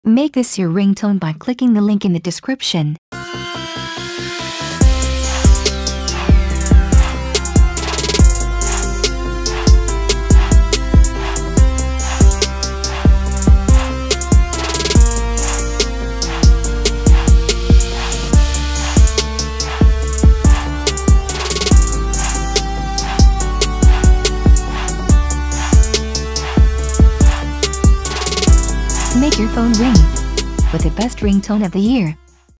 Make this your ringtone by clicking the link in the description. Make your phone ring with the best ringtone of the year.